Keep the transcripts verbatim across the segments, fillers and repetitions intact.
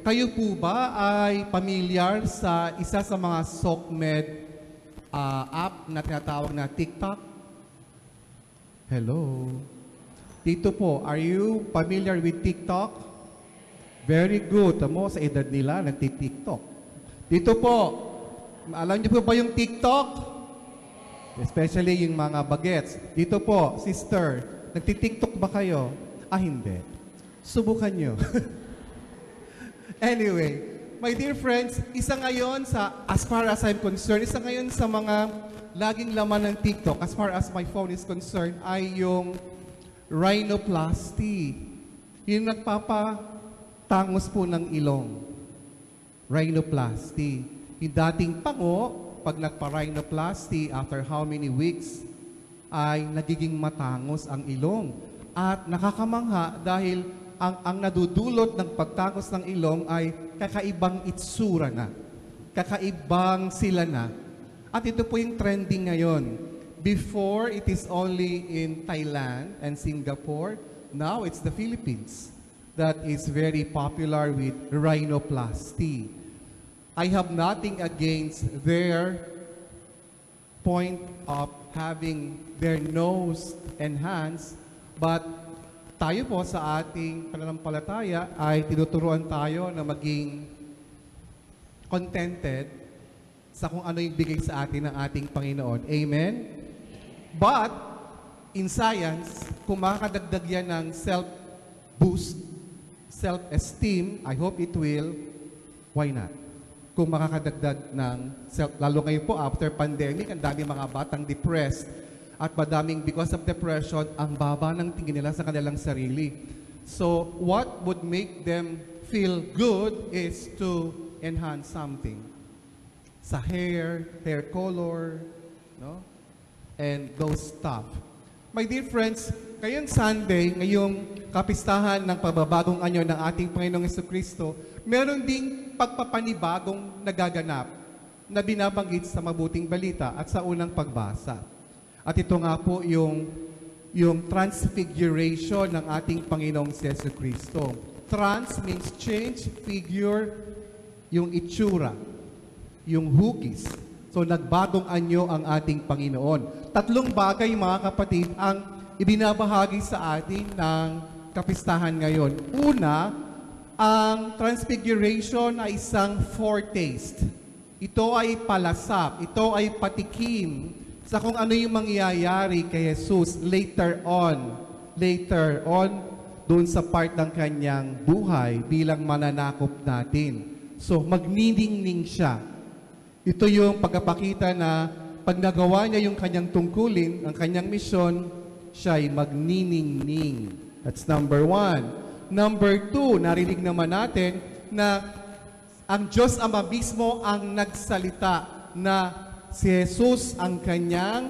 kayo po ba ay pamilyar sa isa sa mga SOCMED uh, app na tinatawag na TikTok? Hello? Dito po, are you familiar with TikTok? Very good. Tamo, sa edad nila, nagti-TikTok. Dito po, alam niyo po ba yung TikTok? Especially yung mga bagets. Dito po, sister, nagti-TikTok ba kayo? Ah, hindi. Subukan nyo. Anyway, my dear friends, isa ngayon sa, as far as I'm concerned, isa ngayon sa mga laging laman ng TikTok, as far as my phone is concerned, ay yung rhinoplasty. Yung nagpapatangos po ng ilong. Rhinoplasty. Yung dating pango, pag nagpa-rhinoplasty, after how many weeks, ay nagiging matangos ang ilong. At nakakamangha dahil ang, ang nadudulot ng pagtangos ng ilong ay kakaibang itsura na. Kakaibang sila na. At ito po yung trending ngayon. Before, it is only in Thailand and Singapore. Now, it's the Philippines that is very popular with rhinoplasty. I have nothing against their point of having their nose enhanced, but tayo po sa ating pananampalataya ay tinuturuan tayo na maging contented sa kung ano yung bigay sa atin ng ating Panginoon. Amen? But, in science, kung makakadagdag yan ng self-boost, self-esteem, I hope it will, why not? Kung makakadagdag ng self, lalo ngayon po after pandemic, ang dami mga batang depressed at madaming because of depression, ang baba ng tingin nila sa kanilang sarili. So, what would make them feel good is to enhance something. Sa hair, hair color, no? And those stuff. My dear friends, ngayong Sunday, ngayong kapistahan ng pagbabagong anyo ng ating Panginoong Jesucristo, meron ding pagpapanibagong nagaganap na binabanggit sa mabuting balita at sa unang pagbasa. At ito nga po yung, yung Transfiguration ng ating Panginoong Jesucristo. Trans means change, figure, yung itsura, yung hugis. So nagbagong anyo ang ating Panginoon. Tatlong bagay, mga kapatid, ang ibinabahagi sa atin ng kapistahan ngayon. Una, ang Transfiguration ay isang foretaste. Ito ay palasap, ito ay patikim sa kung ano yung mangyayari kay Jesus later on. Later on, doon sa part ng kanyang buhay bilang mananakop natin. So, magniningning siya. Ito yung pagkapakita na pag nagawa niya yung kanyang tungkulin, ang kanyang misyon, siya ay magniningning. That's number one. Number two, narinig naman natin na ang Diyos Ama mismo ang nagsalita na si Jesus ang kanyang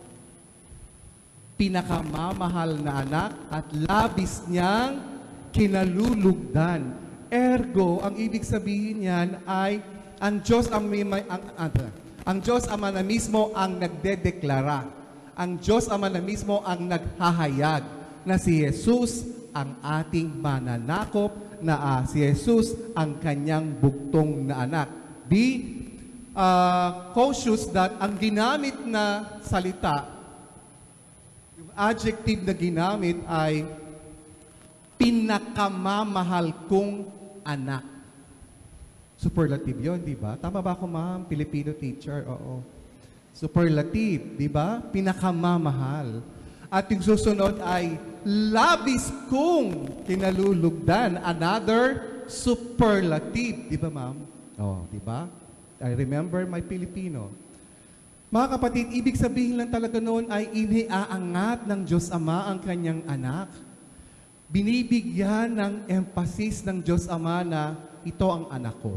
pinakamamahal na anak at labis niyang kinalulugdan. Ergo, ang ibig sabihin niyan ay ang Diyos ang, ang, ang, ang Diyos Ama na mismo ang nagdedeklara. Ang Diyos Ama na mismo ang naghahayag na si Jesus ang ating mananakop, na uh, si Jesus ang kanyang bugtong na anak. Be uh, cautious that ang ginamit na salita, yung adjective na ginamit ay pinakamamahal kong anak. Superlative yun, di ba? Tama ba ako, ma'am? Filipino teacher, oo. Superlative, di ba? Pinakamamahal. At yung susunod ay labis kong kinalulugdan. Another superlative. Di ba, ma'am? Oh, di ba? I remember my Filipino. Mga kapatid, ibig sabihin lang talaga noon ay iniaangat ng Diyos Ama ang kanyang anak. Binibigyan ng emphasis ng Diyos Ama na ito ang anak ko.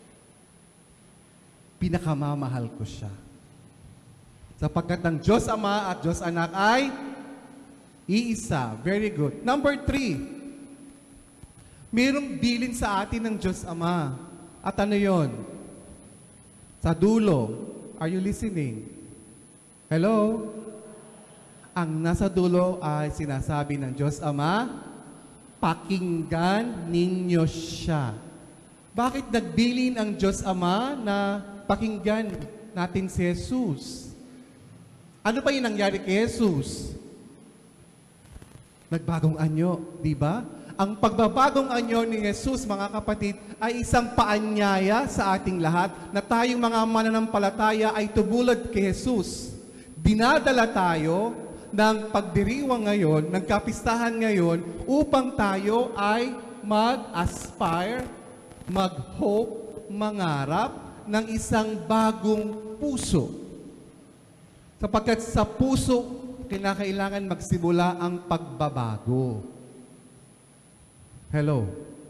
Pinakamamahal ko siya. Sapagkat ang Diyos Ama at Diyos Anak ay iisa. Very good. Number three, mayroong bilin sa atin ng Diyos Ama. At ano yon? Sa dulo. Are you listening? Hello? Ang nasa dulo ay sinasabi ng Diyos Ama, pakinggan ninyo siya. Bakit nagbilin ang Diyos Ama na pakinggan natin si Jesus? Ano pa yung nangyari kay Jesus? Nagbagong anyo, di ba? Ang pagbabagong anyo ni Jesus, mga kapatid, ay isang paanyaya sa ating lahat na tayong mga mananampalataya ay tumulad kay Jesus. Dinadala tayo ng pagdiriwang ngayon, ng kapistahan ngayon, upang tayo ay mag-aspire, mag-hope, mangarap ng isang bagong puso. Sapagkat sa puso, kinakailangan magsimula ang pagbabago. Hello?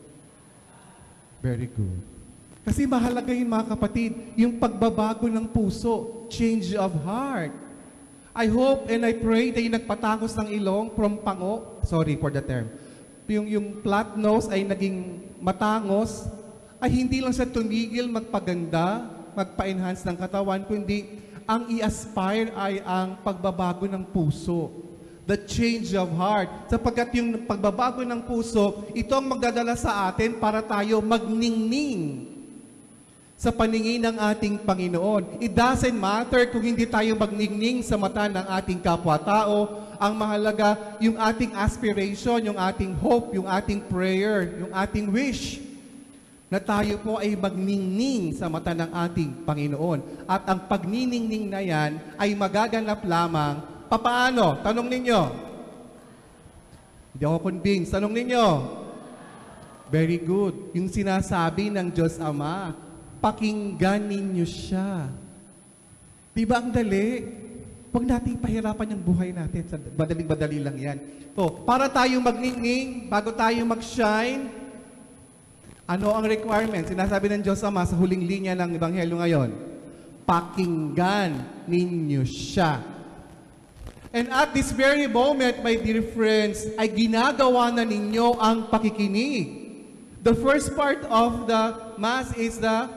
Very good. Kasi mahalaga yun, mga kapatid, yung pagbabago ng puso, change of heart. I hope and I pray na yung nagpatangos ng ilong from pango, sorry for the term, yung, yung flat nose ay naging matangos, ay hindi lang siya tumigil magpaganda, magpa-enhance ng katawan, kundi ang i-aspire ay ang pagbabago ng puso. The change of heart. Sapagkat yung pagbabago ng puso, ito ang magdadala sa atin para tayo magningning sa paningin ng ating Panginoon. It doesn't matter kung hindi tayo magningning sa mata ng ating kapwa-tao. Ang mahalaga, yung ating aspiration, yung ating hope, yung ating prayer, yung ating wish, na tayo po ay magningning sa mata ng ating Panginoon. At ang pagniningning na yan ay magaganap lamang. Papaano? Tanong ninyo. Hindi ako convinced. Tanong ninyo. Very good. Yung sinasabi ng Diyos Ama, pakinggan ninyo siya. Diba ang dali? Huwag nating pahirapan yung buhay natin. Badaling-badali lang yan. So, para tayo magningning, bago tayo mag-shine, ano ang requirement? Sinasabi ng Diyos Ama sa huling linya ng Ebanghelyo ngayon, pakinggan ninyo siya. And at this very moment, my dear friends, ay ginagawa na ninyo ang pakikinig. The first part of the Mass is the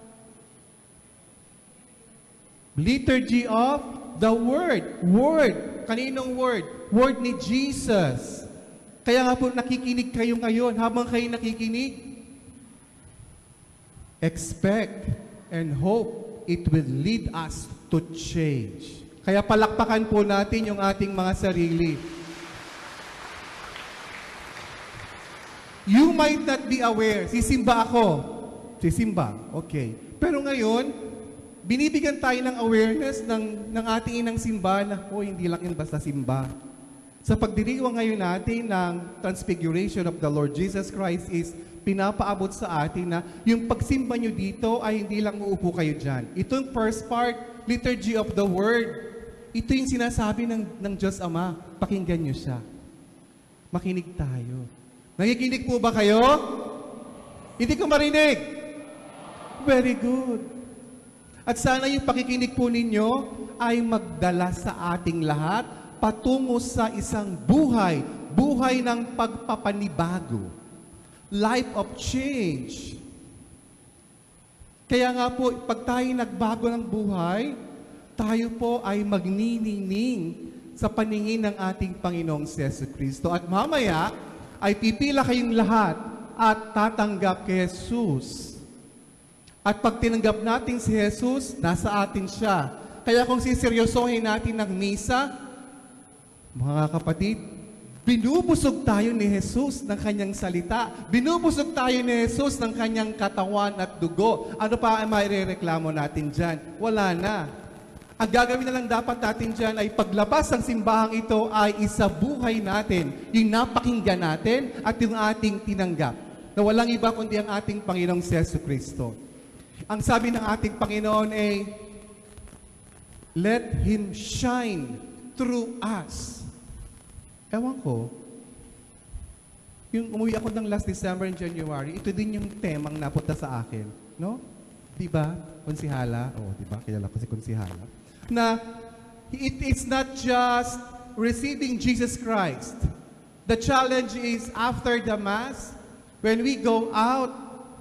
liturgy of the Word. Word. Kaninong Word? Word ni Jesus. Kaya nga po nakikinig kayo ngayon. Habang kayo nakikinig, expect and hope it will lead us to change. Kaya palakpakan po natin yung ating mga sarili. You might not be aware. Sisimba ako. Sisimba. Okay. Pero ngayon, binibigyan tayo ng awareness ng, ng ating inang simba na, oh, hindi lang yun basta simba. Sa pagdiriwang ngayon natin ng Transfiguration of the Lord Jesus Christ is pinapaabot sa atin na yung pagsimba nyo dito ay hindi lang uupo kayo dyan. Itong first part, liturgy of the Word, ito yung sinasabi ng, ng Diyos Ama, pakinggan nyo siya. Makinig tayo. Nakikinig po ba kayo? Hindi ko marinig. Very good. At sana yung pakikinig po ninyo ay magdala sa ating lahat patungo sa isang buhay, buhay ng pagpapanibago. Life of change. Kaya nga po, pag tayo nagbago ng buhay, tayo po ay magniningning sa paningin ng ating Panginoong Yesu Kristo. At mamaya, ay pipila kayong lahat at tatanggap kay Jesus. At pag tinanggap natin si Jesus, nasa atin siya. Kaya kung siseryosohin natin ng misa, mga kapatid, binubusog tayo ni Jesus ng kanyang salita. Binubusog tayo ni Jesus ng kanyang katawan at dugo. Ano pa ang mairereklamo natin dyan? Wala na. Ang gagawin na lang dapat natin dyan ay paglabas ng simbahang ito ay isabuhay natin yung napakinggan natin at yung ating tinanggap. Na walang iba kundi ang ating Panginoong Yesu Kristo. Ang sabi ng ating Panginoon ay, let Him shine through us. Ewan ko, yung umuwi ako ng last December and January, ito din yung temang napunta sa akin. No? Diba? Konsihala. Oo, oh, diba? Kilala ko si Konsihala. Na it is not just receiving Jesus Christ. The challenge is after the Mass, when we go out,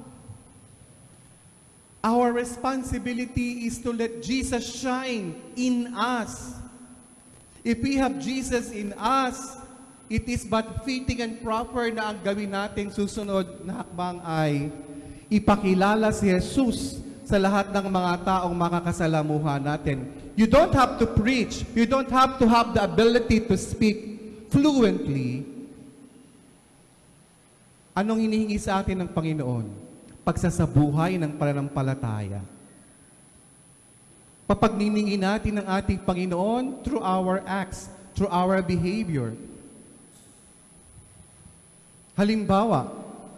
our responsibility is to let Jesus shine in us. If we have Jesus in us, it is but fitting and proper na ang gawin nating susunod na hakbang ay Ipakilala si Jesus sa lahat ng mga taong makakasalamuhan natin. You don't have to preach. You don't have to have the ability to speak fluently. Anong hinihingi sa atin ng Panginoon? Pagsasabuhay ng pananampalataya. Papagniningin natin ng ating Panginoon through our acts, through our behavior. Halimbawa,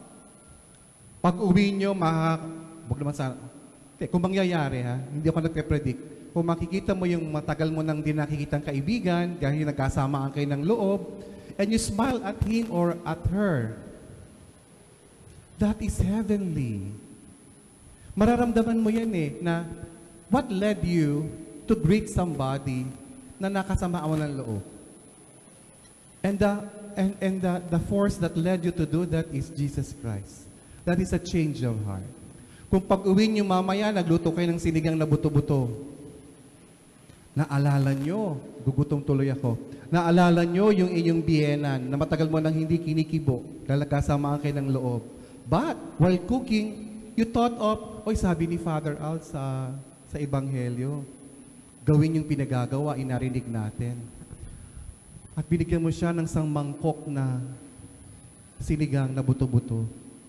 pag uwi nyo, maka, wag naman sana, eh, kung mangyayari ha, hindi ako nagpe-predict, kung makikita mo yung matagal mo nang di nakikitang kaibigan, dahil nagkasamaan kayo ng loob, and you smile at him or at her, that is heavenly. Mararamdaman mo yan eh, na what led you to greet somebody na nakasamaan mo ng loob? And the, and, and the, the force that led you to do that is Jesus Christ. That is a change of heart. Kung pag-uwi nyo mamaya, nagluto kayo ng sinigang na buto-buto, naalala nyo, gugutom tuloy ako, naalala nyo yung inyong biyenan na matagal mo nang hindi kinikibo dahil nagkasamaan kayo ng loob. But, while cooking, you thought of, oy, sabi ni Father Al sa, sa Ebanghelyo, gawin yung pinagagawa, inarinig natin. At binigyan mo siya ng isang mangkok na sinigang na buto-buto.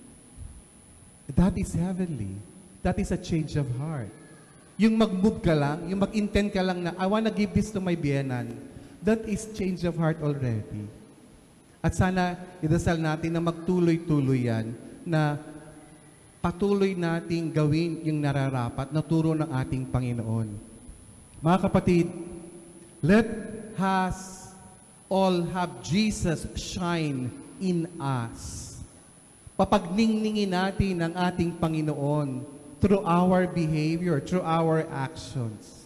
That is heavenly. That is a change of heart. Yung mag-move ka lang, yung mag-intend ka lang na, I wanna give this to my biyenan, that is change of heart already. At sana, idasal natin na magtuloy-tuloy yan, na patuloy nating gawin yung nararapat na turo ng ating Panginoon. Mga kapatid, let us all have Jesus shine in us. Papagningningin natin ang ating Panginoon through our behavior, through our actions.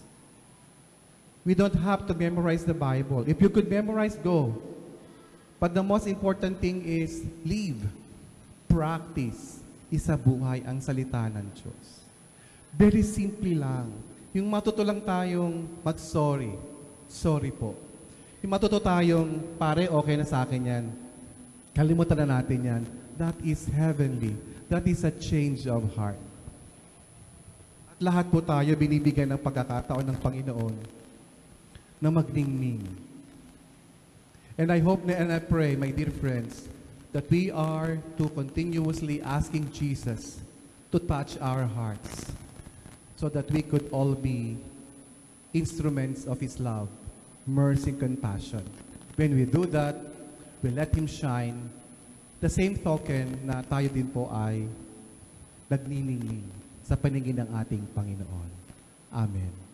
We don't have to memorize the Bible. If you could memorize, go. But the most important thing is live, practice, isabuhay ang salita ng Diyos. Very simple lang. Yung matuto lang tayong mag-sorry. Sorry po. Yung matuto tayong, pare, okay na sa akin yan. Kalimutan na natin yan. That is heavenly. That is a change of heart. At lahat po tayo binibigyan ng pagkakataon ng Panginoon na magningning. And I hope and I pray, my dear friends, that we are to continuously asking Jesus to touch our hearts so that we could all be instruments of His love, mercy, and compassion. When we do that, we let Him shine. The same token na tayo din po ay nagniningning sa paningin ng ating Panginoon. Amen.